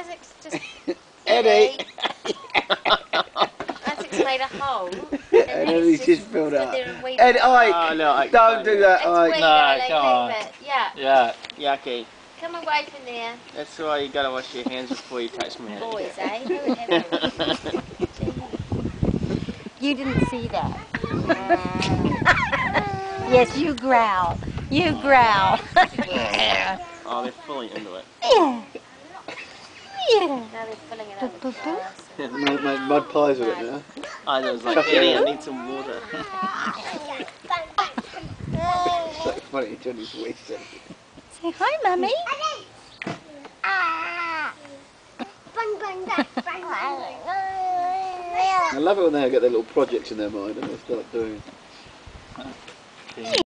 Isaac's just... Eddie! Isaac's made a hole. And Eddie's just filled stood up. there and weeded Ed, it. Ike! no, Ike, Don't do that, Let's Ike. weed, No, darling, come on. leave it. Yeah. Yeah, yucky. Come and wave in there. That's why you gotta wash your hands before you touch me. Boys, eh? Whatever. You didn't see that. Yes, you growl. You growl. Oh, they're fully into it. Yeah. Yeah. Now they're filling it up with flowers. Make mud pies with it now. I was like, Eddie, I need some water. It's so funny, Johnny's wasted. Say hi, Mummy. I love it when they get their little projects in their mind and they start doing